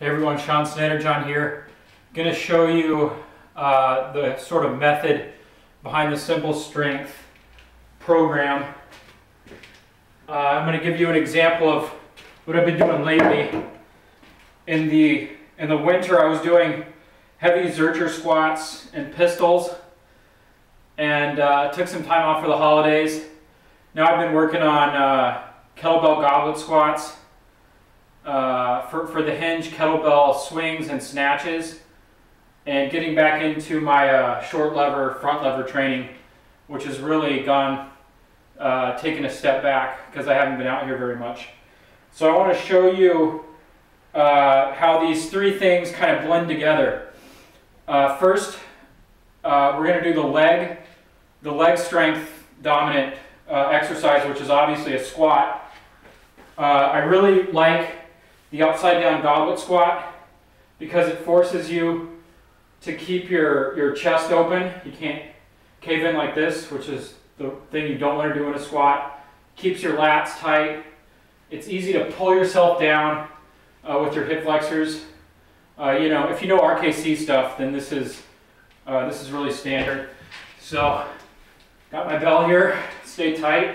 Hey everyone, John here. I'm going to show you the sort of method behind the Simple Strength program. I'm going to give you an example of what I've been doing lately. In the winter, I was doing heavy Zercher squats and pistols, and took some time off for the holidays. Now I've been working on kettlebell goblet squats. For the hinge, kettlebell swings and snatches, and getting back into my short lever, front lever training, which has really taken a step back because I haven't been out here very much. So I want to show you how these three things kind of blend together. First, we're going to do the leg strength dominant exercise, which is obviously a squat. I really like the upside down goblet squat because it forces you to keep your chest open. You can't cave in like this, which is the thing you don't want to do in a squat. Keeps your lats tight. It's easy to pull yourself down with your hip flexors. You know, if you know RKC stuff, then this is really standard. So, got my bell here. Stay tight.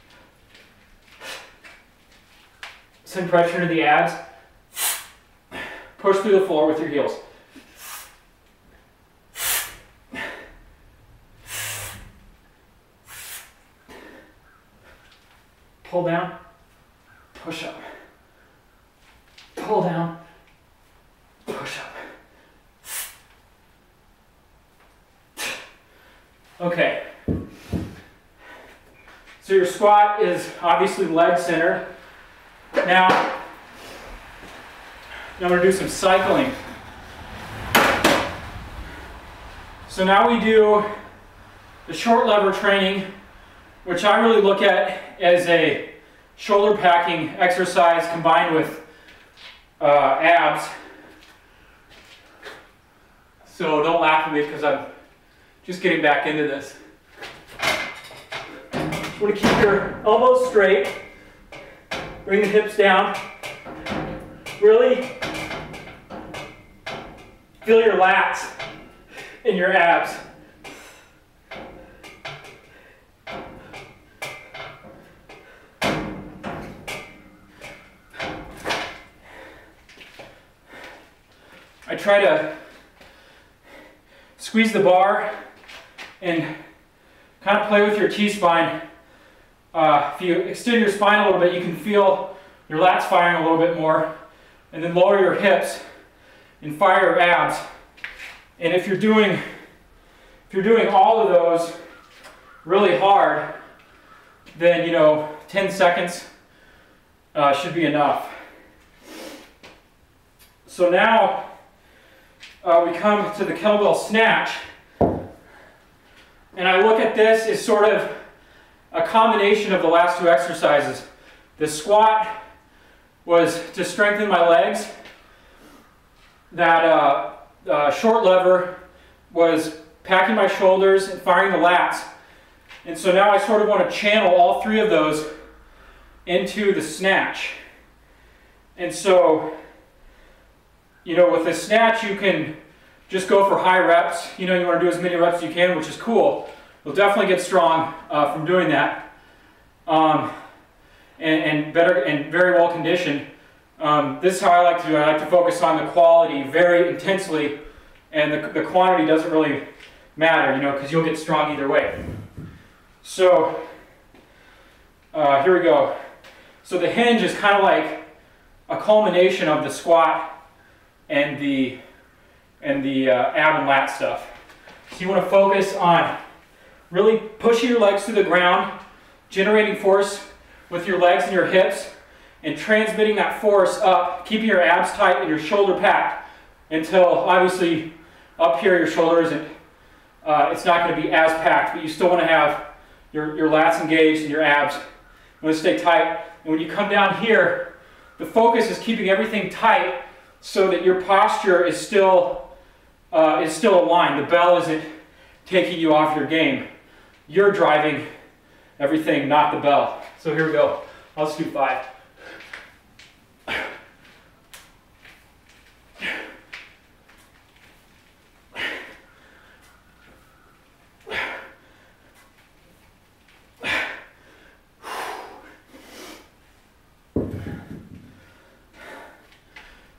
Send pressure into the abs. Push through the floor with your heels. Pull down, push up. Pull down, push up. Okay. So your squat is obviously leg centered. Now I'm going to do some cycling. So now we do the short lever training, which I really look at as a shoulder packing exercise combined with abs. So don't laugh at me because I'm just getting back into this. You want to keep your elbows straight. Bring the hips down. Really feel your lats and your abs. I try to squeeze the bar and kind of play with your T-spine. If you extend your spine a little bit, you can feel your lats firing a little bit more, and then lower your hips and fire your abs. And if you're doing all of those really hard, then 10 seconds should be enough. So now we come to the kettlebell snatch, and I look at this as sort of a combination of the last two exercises. The squat was to strengthen my legs. That short lever was packing my shoulders and firing the lats. And so now I sort of want to channel all three of those into the snatch. And so, with the snatch, you can just go for high reps. You want to do as many reps as you can, which is cool. You'll definitely get strong from doing that. And better and very well conditioned. This is how I like to do it. I like to focus on the quality very intensely, and the quantity doesn't really matter, because you'll get strong either way. So here we go. So the hinge is kind of like a culmination of the squat and the ab and lat stuff. So you want to focus on really pushing your legs through the ground, generating force with your legs and your hips, and transmitting that force up, keeping your abs tight and your shoulder packed until obviously up here your shoulders, and it's not going to be as packed, but you still want to have your lats engaged and your abs. You want to stay tight. And when you come down here, the focus is keeping everything tight so that your posture is still aligned. The bell isn't taking you off your game. You're driving everything, not the bell. So here we go. I'll just do 5.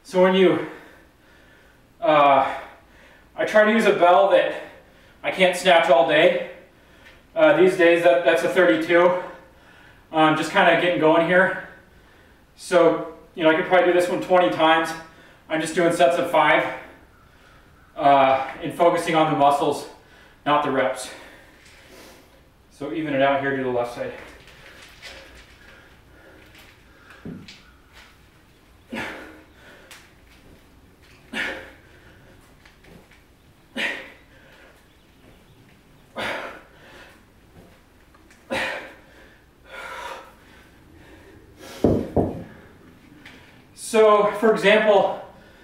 So when you, I try to use a bell that I can't snatch all day. These days that's a 32. Just kind of getting going here. So, you know, I could probably do this one 20 times. I'm just doing sets of 5 and focusing on the muscles, not the reps. So even it out here to the left side. So, for example,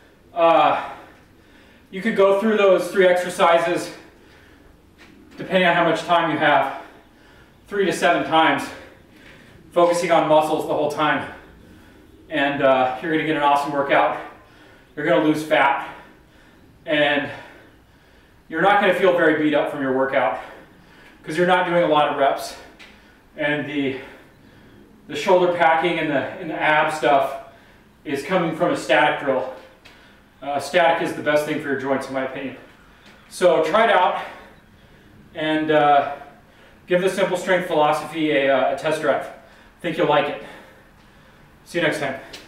you could go through those 3 exercises, depending on how much time you have, 3 to 7 times, focusing on muscles the whole time. And you're going to get an awesome workout. You're going to lose fat. And you're not going to feel very beat up from your workout because you're not doing a lot of reps. And the shoulder packing and the ab stuff is coming from a static drill. Static is the best thing for your joints, in my opinion. So try it out and give the simple strength philosophy a test drive. I think you'll like it. See you next time.